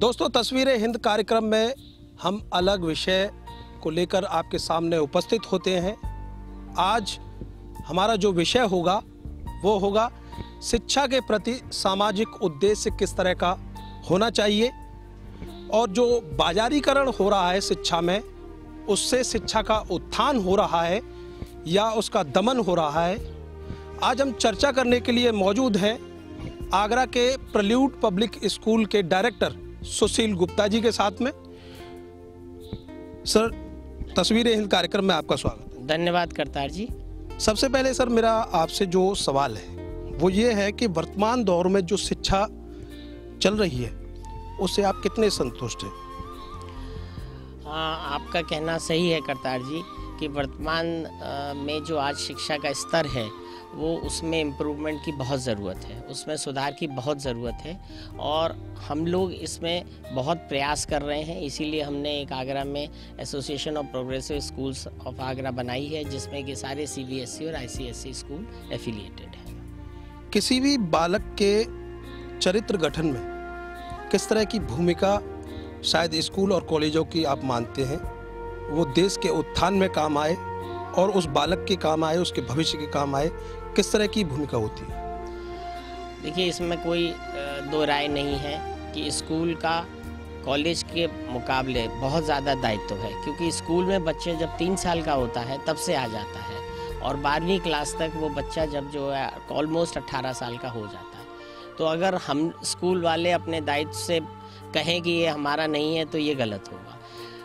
दोस्तों, तस्वीरें हिंद कार्यक्रम में हम अलग विषय को लेकर आपके सामने उपस्थित होते हैं। आज हमारा जो विषय होगा वो होगा शिक्षा के प्रति सामाजिक उद्देश्य किस तरह का होना चाहिए और जो बाजारीकरण हो रहा है शिक्षा में, उससे शिक्षा का उत्थान हो रहा है या उसका दमन हो रहा है। आज हम चर्चा करने के लिए मौजूद हैं आगरा के प्रेल्यूड पब्लिक स्कूल के डायरेक्टर सुशील गुप्ता जी के साथ में। सर, तस्वीरें हिंद कार्यक्रम में आपका स्वागत है। धन्यवाद करतार जी। सबसे पहले सर, मेरा आपसे जो सवाल है वो ये है कि वर्तमान दौर में जो शिक्षा चल रही है उससे आप कितने संतुष्ट हैं? हाँ, आपका कहना सही है करतार जी कि वर्तमान में जो आज शिक्षा का स्तर है वो उसमें इम्प्रूवमेंट की बहुत ज़रूरत है, उसमें सुधार की बहुत ज़रूरत है और हम लोग इसमें बहुत प्रयास कर रहे हैं। इसीलिए हमने एक आगरा में association of progressive schools of Agra बनाई है, जिसमें कि सारे CBSE और ICSE स्कूल एफिलिएटेड हैं। किसी भी बालक के चरित्र गठन में किस तरह की भूमिका शायद स्कूल और कॉलेजों की आप मानते हैं वो देश के उत्थान में काम आए और उस बालक के काम आए, उसके भविष्य के काम आए, किस तरह की भूमिका होती है? देखिए, इसमें कोई दो राय नहीं है कि स्कूल का कॉलेज के मुकाबले बहुत ज़्यादा दायित्व है, क्योंकि स्कूल में बच्चे जब 3 साल का होता है तब से आ जाता है और 12वीं क्लास तक वो बच्चा जब जो है ऑलमोस्ट 18 साल का हो जाता है। तो अगर हम स्कूल वाले अपने दायित्व से कहें कि ये हमारा नहीं है तो ये गलत होगा।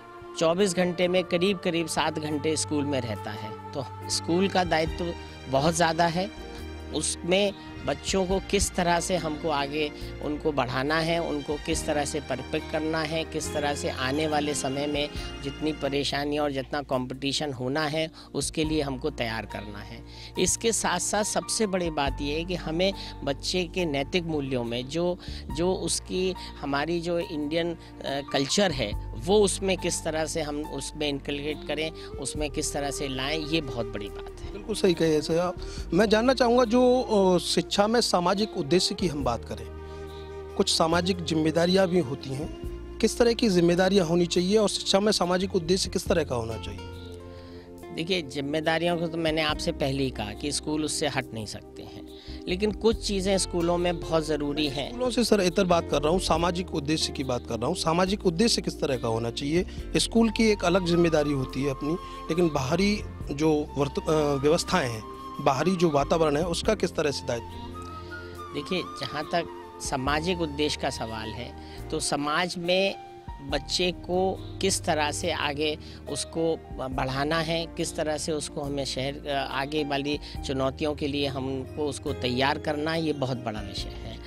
24 घंटे में करीब 7 घंटे स्कूल में रहता है, तो स्कूल का दायित्व बहुत ज़्यादा है। उसमें बच्चों को किस तरह से हमको आगे उनको बढ़ाना है, उनको किस तरह से परफेक्ट करना है, किस तरह से आने वाले समय में जितनी परेशानी और जितना कंपटीशन होना है उसके लिए हमको तैयार करना है। इसके साथ साथ सबसे बड़ी बात यह है कि हमें बच्चे के नैतिक मूल्यों में जो उसकी हमारी जो इंडियन कल्चर है वो उसमें किस तरह से हम उसमें इनकलकेट करें, उसमें किस तरह से लाएं, ये बहुत बड़ी बात है। बिल्कुल सही कहे सर आप। मैं जानना चाहूँगा, जो शिक्षा में सामाजिक उद्देश्य की हम बात करें, कुछ सामाजिक जिम्मेदारियां भी होती हैं, किस तरह की जिम्मेदारियां होनी चाहिए और शिक्षा में सामाजिक उद्देश्य किस तरह का होना चाहिए? देखिए, जिम्मेदारियों को तो मैंने आपसे पहले ही कहा कि स्कूल उससे हट नहीं सकते हैं, लेकिन कुछ चीज़ें स्कूलों में बहुत ज़रूरी हैं। स्कूलों से सर इतर बात कर रहा हूँ, सामाजिक उद्देश्य की बात कर रहा हूँ। सामाजिक उद्देश्य किस तरह का होना चाहिए? स्कूल की एक अलग जिम्मेदारी होती है अपनी, लेकिन बाहरी जो व्यवस्थाएं हैं, बाहरी जो वातावरण है, उसका किस तरह से दायित्व? देखिए, जहाँ तक सामाजिक उद्देश्य का सवाल है तो समाज में बच्चे को किस तरह से आगे उसको बढ़ाना है, किस तरह से उसको हमें शहर आगे वाली चुनौतियों के लिए हमको उसको तैयार करना है, ये बहुत बड़ा विषय है।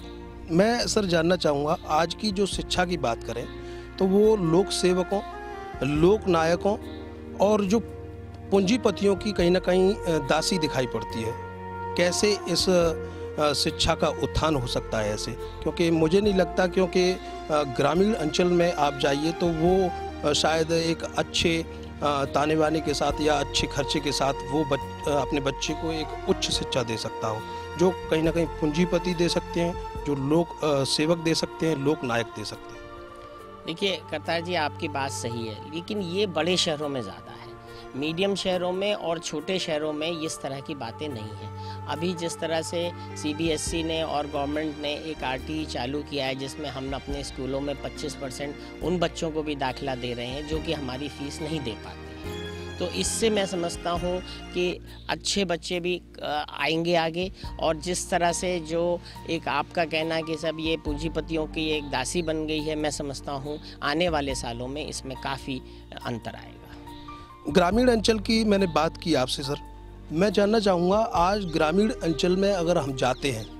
मैं सर जानना चाहूँगा, आज की जो शिक्षा की बात करें तो वो लोक सेवकों, लोक नायकों और जो पूंजीपतियों की कहीं ना कहीं दासी दिखाई पड़ती है। कैसे इस शिक्षा का उत्थान हो सकता है ऐसे? क्योंकि मुझे नहीं लगता, क्योंकि ग्रामीण अंचल में आप जाइए तो वो शायद एक अच्छे ताने बाने के साथ या अच्छे खर्चे के साथ वो अपने बच्चे को एक उच्च शिक्षा दे सकता हो, जो कहीं ना कहीं पूंजीपति दे सकते हैं, जो लोक सेवक दे सकते हैं, लोक नायक दे सकते हैं। देखिए करतार जी, आपकी बात सही है, लेकिन ये बड़े शहरों में ज़्यादा है। मीडियम शहरों में और छोटे शहरों में इस तरह की बातें नहीं हैं। अभी जिस तरह से CBSE ने और गवर्नमेंट ने एक RTE चालू किया है, जिसमें हम अपने स्कूलों में 25% उन बच्चों को भी दाखिला दे रहे हैं जो कि हमारी फ़ीस नहीं दे पाते हैं। तो इससे मैं समझता हूँ कि अच्छे बच्चे भी आएंगे आगे, और जिस तरह से जो एक आपका कहना है कि सब ये पूंजीपतियों की एक दासी बन गई है, मैं समझता हूँ आने वाले सालों में इसमें काफ़ी अंतर आएगा। ग्रामीण अंचल की मैंने बात की आपसे सर, मैं जानना चाहूँगा, आज ग्रामीण अंचल में अगर हम जाते हैं,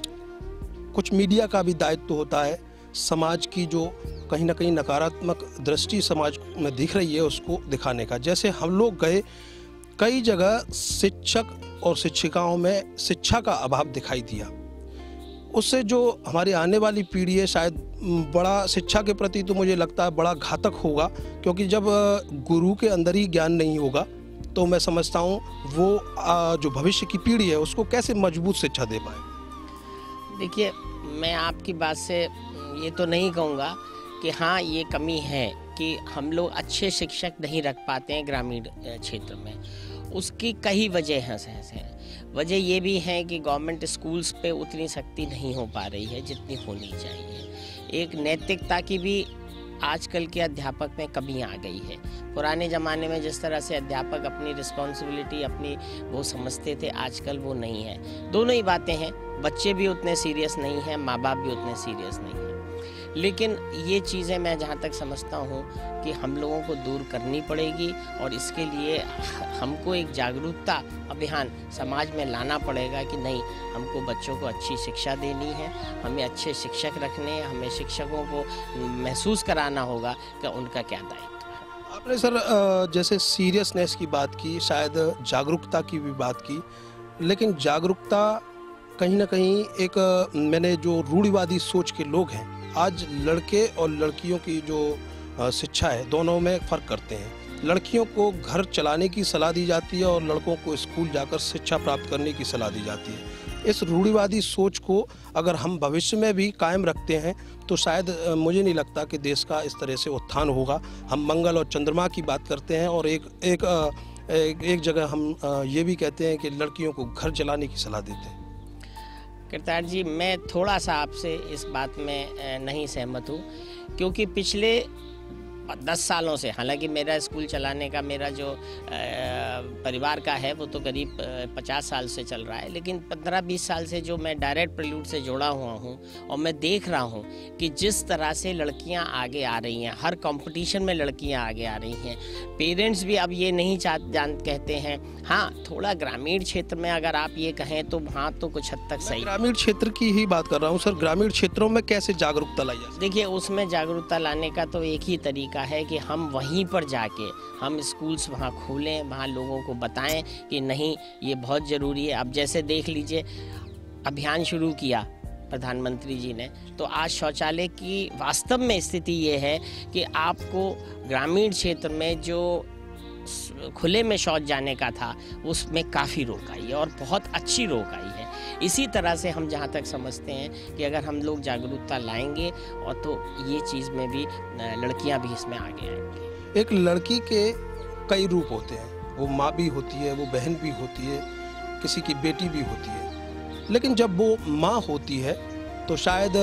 कुछ मीडिया का भी दायित्व होता है, समाज की जो कहीं ना कहीं नकारात्मक दृष्टि समाज में दिख रही है उसको दिखाने का। जैसे हम लोग गए, कई जगह शिक्षक और शिक्षिकाओं में शिक्षा का अभाव दिखाई दिया। उससे जो हमारी आने वाली पीढ़ी है, शायद बड़ा शिक्षा के प्रति तो मुझे लगता है बड़ा घातक होगा, क्योंकि जब गुरु के अंदर ही ज्ञान नहीं होगा तो मैं समझता हूँ वो जो भविष्य की पीढ़ी है उसको कैसे मजबूत शिक्षा दे पाए। देखिए, मैं आपकी बात से ये तो नहीं कहूँगा कि हाँ ये कमी है कि हम लोग अच्छे शिक्षक नहीं रख पाते हैं ग्रामीण क्षेत्र में। उसकी कई वजह हैं। वजह ये भी है कि गवर्नमेंट स्कूल्स पे उतनी सख्ती नहीं हो पा रही है जितनी होनी चाहिए। एक नैतिकता की भी आजकल के अध्यापक में कमी आ गई है। पुराने ज़माने में जिस तरह से अध्यापक अपनी रिस्पॉन्सिबिलिटी अपनी वो समझते थे, आजकल वो नहीं है। दोनों ही बातें हैं, बच्चे भी उतने सीरियस नहीं हैं, माँ बाप भी उतने सीरियस नहीं हैं। लेकिन ये चीज़ें मैं जहाँ तक समझता हूँ कि हम लोगों को दूर करनी पड़ेगी और इसके लिए हमको एक जागरूकता अभियान समाज में लाना पड़ेगा कि नहीं, हमको बच्चों को अच्छी शिक्षा देनी है, हमें अच्छे शिक्षक रखने हैं, हमें शिक्षकों को महसूस कराना होगा कि उनका क्या दायित्व है। आपने सर जैसे सीरियसनेस की बात की, शायद जागरूकता की भी बात की, लेकिन जागरूकता कहीं ना कहीं एक मैंने जो रूढ़िवादी सोच के लोग हैं, आज लड़के और लड़कियों की जो शिक्षा है दोनों में फ़र्क करते हैं। लड़कियों को घर चलाने की सलाह दी जाती है और लड़कों को स्कूल जाकर शिक्षा प्राप्त करने की सलाह दी जाती है। इस रूढ़िवादी सोच को अगर हम भविष्य में भी कायम रखते हैं तो शायद मुझे नहीं लगता कि देश का इस तरह से उत्थान होगा। हम मंगल और चंद्रमा की बात करते हैं और एक जगह हम ये भी कहते हैं कि लड़कियों को घर चलाने की सलाह देते हैं। करतार जी, मैं थोड़ा सा आपसे इस बात में नहीं सहमत हूँ, क्योंकि पिछले 10 सालों से, हालांकि मेरा स्कूल चलाने का मेरा जो परिवार का है वो तो करीब 50 साल से चल रहा है, लेकिन 15-20 साल से जो मैं डायरेक्ट प्रेल्यूड से जुड़ा हुआ हूँ और मैं देख रहा हूँ कि जिस तरह से लड़कियाँ आगे आ रही हैं, हर कंपटीशन में लड़कियाँ आगे आ रही हैं। पेरेंट्स भी अब ये नहीं कहते हैं। हाँ, थोड़ा ग्रामीण क्षेत्र में अगर आप ये कहें तो वहाँ तो कुछ हद तक सही। ग्रामीण क्षेत्र की ही बात कर रहा हूँ सर। ग्रामीण क्षेत्रों में कैसे जागरूकता लाई जाए? देखिए, उसमें जागरूकता लाने का तो एक ही तरीका है कि हम वहीं पर जाके हम स्कूल्स वहाँ खोलें, वहाँ लोगों को बताएं कि नहीं, ये बहुत ज़रूरी है। अब जैसे देख लीजिए, अभियान शुरू किया प्रधानमंत्री जी ने, तो आज शौचालय की वास्तव में स्थिति ये है कि आपको ग्रामीण क्षेत्र में जो खुले में शौच जाने का था उसमें काफ़ी रोक आई है और बहुत अच्छी रोक आई है। इसी तरह से हम जहाँ तक समझते हैं कि अगर हम लोग जागरूकता लाएंगे और तो ये चीज़ में भी लड़कियाँ भी इसमें आगे आएंगी। एक लड़की के कई रूप होते हैं, वो माँ भी होती है, वो बहन भी होती है, किसी की बेटी भी होती है। लेकिन जब वो माँ होती है तो शायद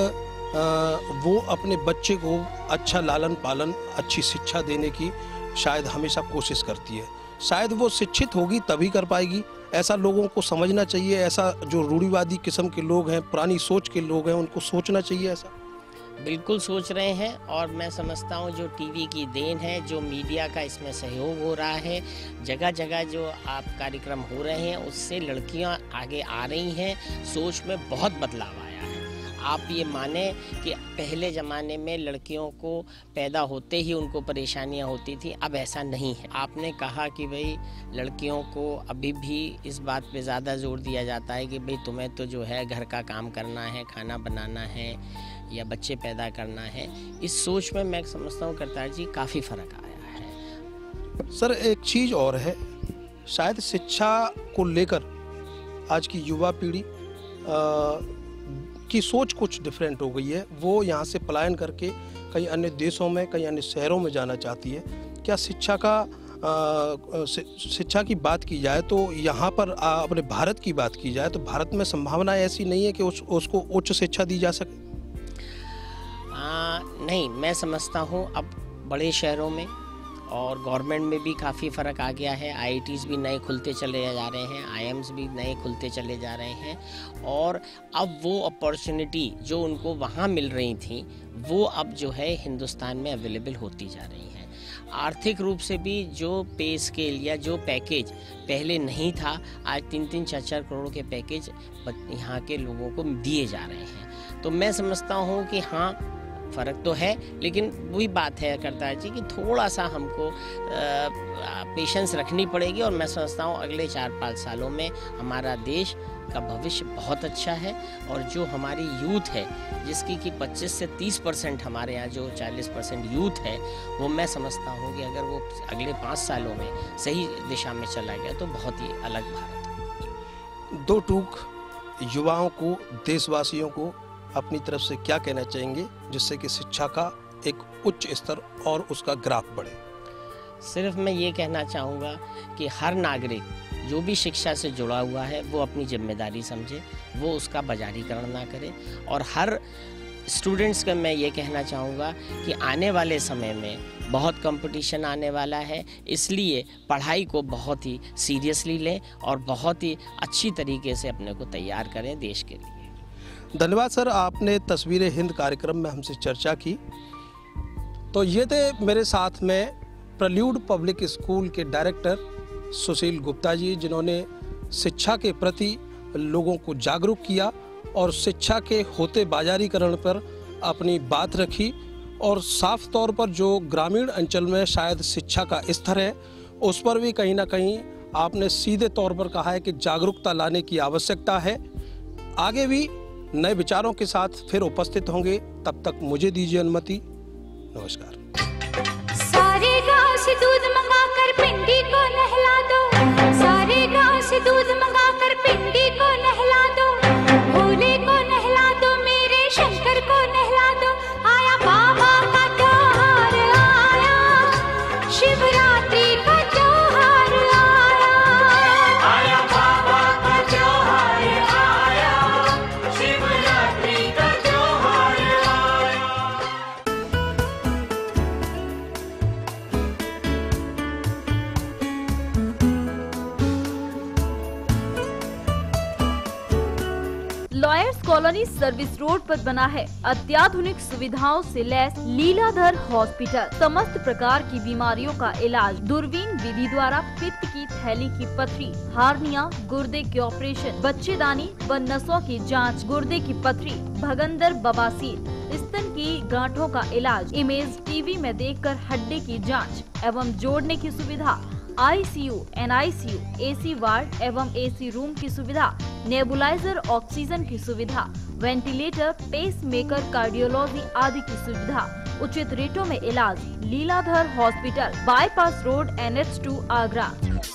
वो अपने बच्चे को अच्छा लालन पालन, अच्छी शिक्षा देने की शायद हमेशा कोशिश करती है। शायद वो शिक्षित होगी तभी कर पाएगी, ऐसा लोगों को समझना चाहिए। ऐसा जो रूढ़िवादी किस्म के लोग हैं, पुरानी सोच के लोग हैं, उनको सोचना चाहिए। ऐसा बिल्कुल सोच रहे हैं और मैं समझता हूँ जो टीवी की देन है, जो मीडिया का इसमें सहयोग हो रहा है, जगह जगह जो आप कार्यक्रम हो रहे हैं, उससे लड़कियाँ आगे आ रही हैं। सोच में बहुत बदलाव आया है। आप ये माने कि पहले ज़माने में लड़कियों को पैदा होते ही उनको परेशानियां होती थी, अब ऐसा नहीं है। आपने कहा कि भाई लड़कियों को अभी भी इस बात पे ज़्यादा जोर दिया जाता है कि भाई तुम्हें तो जो है घर का काम करना है, खाना बनाना है या बच्चे पैदा करना है। इस सोच में मैं समझता हूँ करतार जी काफ़ी फ़र्क आया है। सर एक चीज़ और है, शायद शिक्षा को लेकर आज की युवा पीढ़ी की सोच कुछ डिफरेंट हो गई है। वो यहाँ से पलायन करके कई अन्य देशों में, कई अन्य शहरों में जाना चाहती है। क्या शिक्षा की बात की जाए तो यहाँ पर अपने भारत की बात की जाए तो भारत में संभावना ऐसी नहीं है कि उसको उच्च शिक्षा दी जा सके? नहीं, मैं समझता हूँ अब बड़े शहरों में और गवर्नमेंट में भी काफ़ी फ़र्क आ गया है। आईआईटीज़ भी नए खुलते चले जा रहे हैं, आईएम्स भी नए खुलते चले जा रहे हैं और अब वो अपॉर्चुनिटी जो उनको वहाँ मिल रही थी वो अब जो है हिंदुस्तान में अवेलेबल होती जा रही हैं। आर्थिक रूप से भी जो पे स्केल या जो पैकेज पहले नहीं था, आज 3-3, 4-4 करोड़ के पैकेज यहाँ के लोगों को दिए जा रहे हैं। तो मैं समझता हूँ कि हाँ, फ़र्क तो है, लेकिन वही बात है करतार जी कि थोड़ा सा हमको पेशेंस रखनी पड़ेगी और मैं समझता हूँ अगले 4-5 सालों में हमारा देश का भविष्य बहुत अच्छा है। और जो हमारी यूथ है जिसकी कि 25 से 30% हमारे यहाँ जो 40% यूथ है, वो मैं समझता हूँ कि अगर वो अगले 5 सालों में सही दिशा में चला गया तो बहुत ही अलग भारत हो। दो टूक युवाओं को, देशवासियों को अपनी तरफ से क्या कहना चाहेंगे जिससे कि शिक्षा का एक उच्च स्तर और उसका ग्राफ बढ़े? सिर्फ मैं ये कहना चाहूँगा कि हर नागरिक जो भी शिक्षा से जुड़ा हुआ है वो अपनी जिम्मेदारी समझे, वो उसका बाजारीकरण ना करे। और हर स्टूडेंट्स का मैं ये कहना चाहूँगा कि आने वाले समय में बहुत कंपटीशन आने वाला है, इसलिए पढ़ाई को बहुत ही सीरियसली लें और बहुत ही अच्छी तरीके से अपने को तैयार करें देश के लिए। धन्यवाद सर, आपने तस्वीरें हिंद कार्यक्रम में हमसे चर्चा की। तो ये थे मेरे साथ में प्रेल्यूड पब्लिक स्कूल के डायरेक्टर सुशील गुप्ता जी, जिन्होंने शिक्षा के प्रति लोगों को जागरूक किया और शिक्षा के होते बाजारीकरण पर अपनी बात रखी। और साफ तौर पर जो ग्रामीण अंचल में शायद शिक्षा का स्तर है उस पर भी कहीं ना कहीं आपने सीधे तौर पर कहा है कि जागरूकता लाने की आवश्यकता है। आगे भी नए विचारों के साथ फिर उपस्थित होंगे, तब तक मुझे दीजिए अनुमति। नमस्कार। सारे गांव से दूध मंगाकर पिंडी को नहला दो, सारे गांव से दूध मंगाकर पिंडी को नहला दो, भोले को नहला दो, मेरे शंकर को नहला दो। आया बाबा का त्योहार आया, शिवरात्रि का त्योहार आया, आया बाबा का त्योहार आया, शिवरात्रि का त्योहार आया। लॉयर्स कॉलोनी सर्विस रोड पर बना है अत्याधुनिक सुविधाओं से लैस लीलाधर हॉस्पिटल। समस्त प्रकार की बीमारियों का इलाज दूरबीन विधि द्वारा पित्त की थैली की पथरी, हार्निया, गुर्दे के ऑपरेशन, बच्चेदानी व नसों की जांच, गुर्दे की पथरी, भगंदर, बवासीर, स्तन की गांठों का इलाज, इमेज टीवी में देखकर हड्डी की जांच एवं जोड़ने की सुविधा, ICU, NICU, AC वार्ड एवं AC रूम की सुविधा, नेबुलाइजर ऑक्सीजन की सुविधा, वेंटिलेटर, पेस मेकर, कार्डियोलॉजी आदि की सुविधा, उचित रेटों में इलाज। Liladhar hospital, bypass road, NH2 Agra.